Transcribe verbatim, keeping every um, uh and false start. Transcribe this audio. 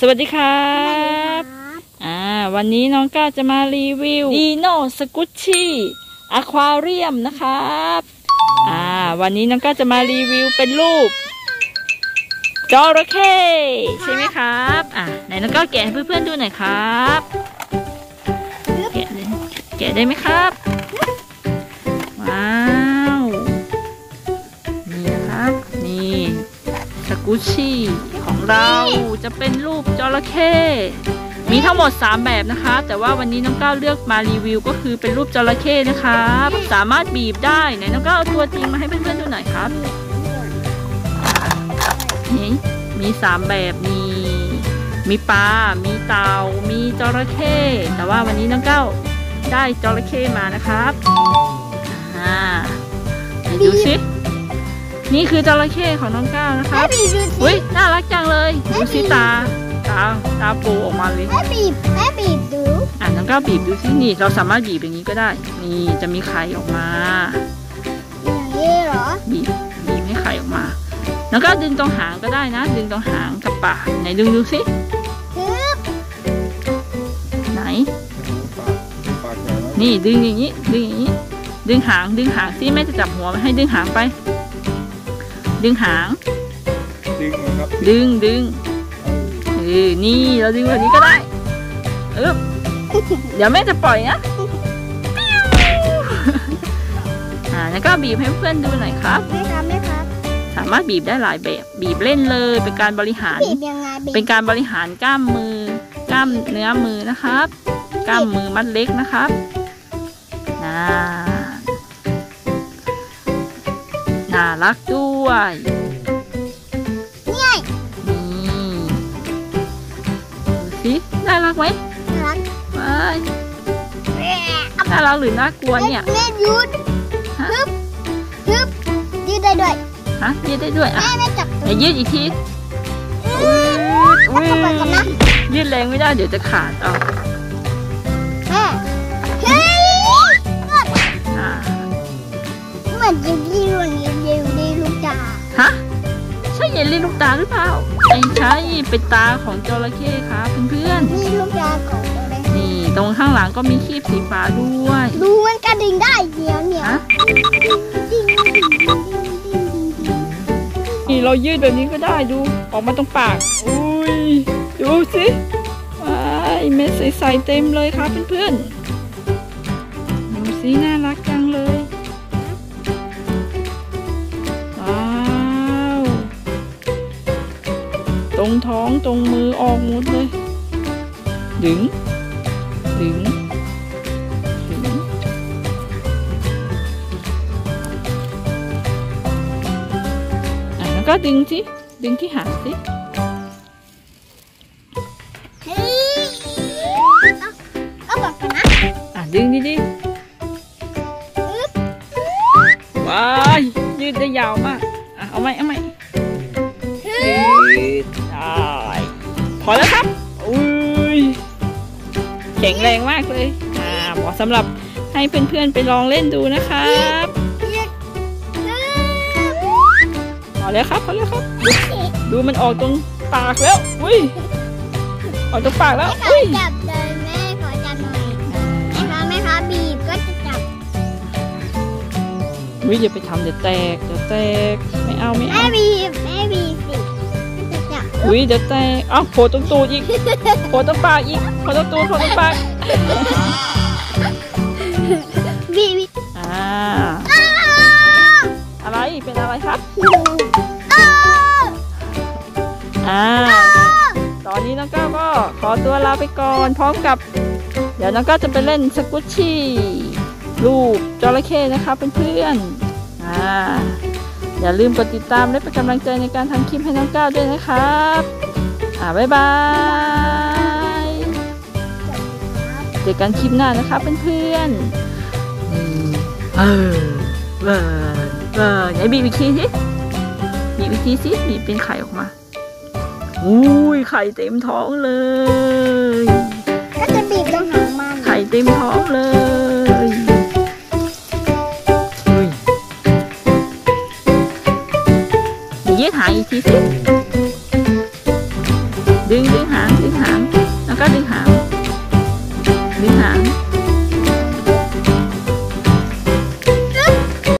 วัสดีครับอ่าวันนี้น้องก้าวจะมารีวิวดีโน่สกุชชี่อควาเรียมนะครับอ่าวันนี้น้องก้าวจะมารีวิวเป็นรูปจระเข้ใช่ไหมครับอ่าไหนน้องก้าวแกะให้เพื่อนๆดูหน่อยครับแกะเลยแกะได้ไหมครับว้าวนี่นะครับนี่สกุชชี่ของเราจะเป็นรูปจระเข้มีทั้งหมดสามแบบนะคะแต่ว่าวันนี้น้องก้าวเลือกมารีวิวก็คือเป็นรูปจระเข้นะครับสามารถบีบได้ไหนน้องก้าวเอาตัวจริงมาให้เพื่อนๆดูหน่อยครับนี่มีสามแบบมีมีปลา มีเต่ามีจระเข้แต่ว่าวันนี้น้องก้าวได้จระเข้มานะครับอ่าดูสินี่คือจระเข้ของน้องก้าวนะครับอุ้ยน่ารักจังเลยดูสิตาตาตาปูออกมาเลยแม่บีบแม่บีบดูอ่ะน้องก้าวบีบดูสินี่เราสามารถบีบอย่างนี้ก็ได้นี่จะมีไข่ออกมาอย่างนี้เหรอบีบบีบให้ไข่ออกมาน้องก้าวดึงตรงหางก็ได้นะดึงตรงหางกับปากไหนดึงดูสิไหนนี่ดึงอย่างนี้ดึงอย่างนี้ดึงหางดึงหางสิแม่จะจับหัวให้ดึงหางไปดึงหางดึงครับดึงดึงเออนี่เราดึงแบบนี้ก็ได้เออเดี๋ยวแม่จะปล่อยนะอ่าแล้วก็บีบให้เพื่อนดูหน่อยครับไม่ครับไม่ครับสามารถบีบได้หลายแบบบีบเล่นเลยเป็นการบริหารเป็นการบริหารกล้ามมือกล้ามเนื้อมือนะครับกล้ามมือมัดเล็กนะครับน่าน่ารักด้วยนี่นี่ดูสิน่ารักไหมน่ารักไม่น่ารักหรือน่ากลัวเนี่ยแม่ยืดฮึบฮึบยืดได้ด้วยฮะยืดได้ด้วยอ่ะแม่จับอย่ายืดอีกทียืดแรงไม่ได้เดี๋ยวจะขาดเอาเฮ้ยเหมือนเยลลี่ลูกเยลลี่ลูกตาฮะใช่เยลลี่ลูกตาหรือเปล่าไม่ใช่เป็นตาของจระเข้ครับเพื่อนๆนี่ลูกตาของจระเข้นี่ตรงข้างหลังก็มีครีบสีฟ้าด้วยดูมันกระดิ่งได้เหนียวเหนียวนี่เรายืดแบบนี้ก็ได้ดูออกมาตรงปากอุ้ยดูสิว้ายเม็ดใสๆเต็มเลยครับเพื่อนๆดูสิน่ารักจังเลยว้าวตรงท้องตรงมือออกหมดเลยดึงดึงดึงอ่ะแล้วก็ดึงสิดึงที่หางสิก็บอกกันนะอ่ะดึงดิว้ายยืดได้ยาวมากอ่ะเอาไหมเอาไหมยืดได้พอแล้วครับอุ้ยแข็งแรงมากเลยอ่าเหมาะสำหรับให้เพื่อนๆไปลองเล่นดูนะครับพอแล้วครับพอแล้วครับดูมันออกตรงปากแล้วอุ้ยออกตรงปากแล้วอุ้ยจับเลยแม่ขอจับหน่อยแม่คะแม่คะบีบก็จะจับวิอย่าไปทำเดี๋ยวแตกเดี๋ยวแตกไม่เอาไม่เอาแม่บีบแม่บีบสิจะจับวิเดี๋ยวแตกอ้าวโผล่ตรงตูดอีกโผล่ตรงปากอีกโผล่ตรงตูดโผล่ตรงปากบีบอ่าอะไรเป็นอะไรครับอ่าตอนนี้น้องก้าวก็ขอตัวลาไปก่อนพร้อมกับเดี๋ยวน้องก้าวจะไปเล่นสกุชชี่รูปจระเข้นะครับเพื่อนๆอ่าอย่าลืมกดติดตามและเป็นกำลังใจในการทำคลิปให้น้องก้าวด้วยนะครับอ่าบ๊ายบายเจอกันคลิปหน้านะครับเพื่อนๆเออเออเออไหนบีบอีกทีสิบีบอีกทีสิบีบเป็นไข่ออกมาอุ้ยไข่เต็มท้องเลยก็จะบีบตรงหางมันไข่เต็มท้องเลยยืดหางอีกทีสิดึงดึงหางดึงหาง